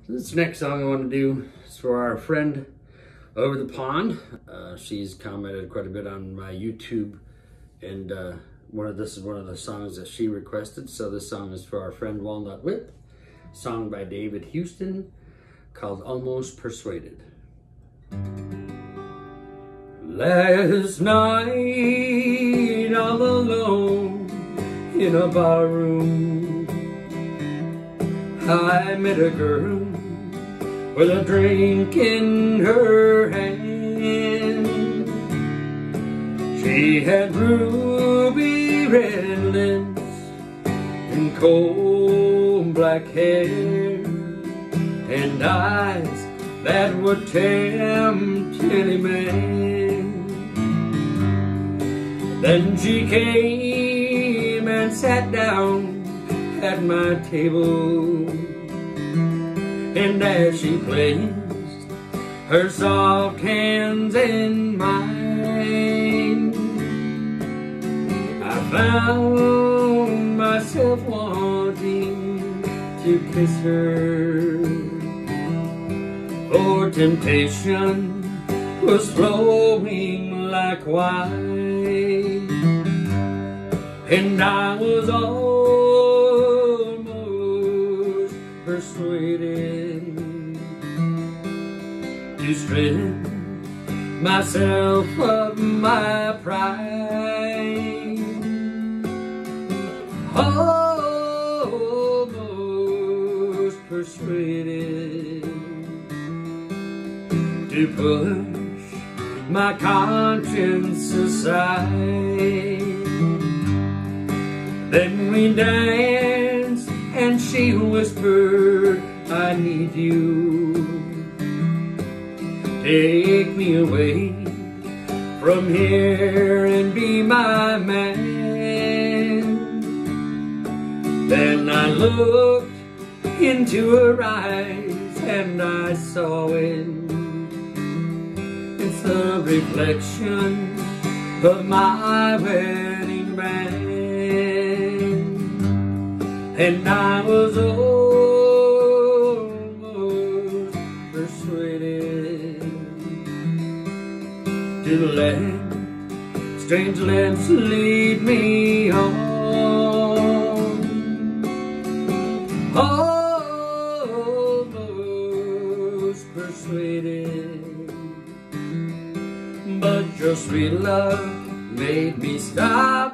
This next song I want to do is for our friend over the pond. She's commented quite a bit on my YouTube, and this is one of the songs that she requested. So this song is for our friend Walnut Whip, song by David Houston called Almost Persuaded. Last night, all alone in a bar room, I met a girl with a drink in her hand. She had ruby red lips and coal black hair, and eyes that would tempt any man. Then she came and sat down at my table, and as she placed her soft hands in mine, I found myself wanting to kiss her, for temptation was flowing like wine, and I was almost persuaded to strip myself of my pride. Almost persuaded to push my conscience aside. Then we danced and she whispered, I need you. Take me away from here and be my man. Then I looked into her eyes and I saw it's the reflection of my wedding band. And I was almost persuaded to let strange lips lead me on. Almost persuaded, but your sweet love made me stop.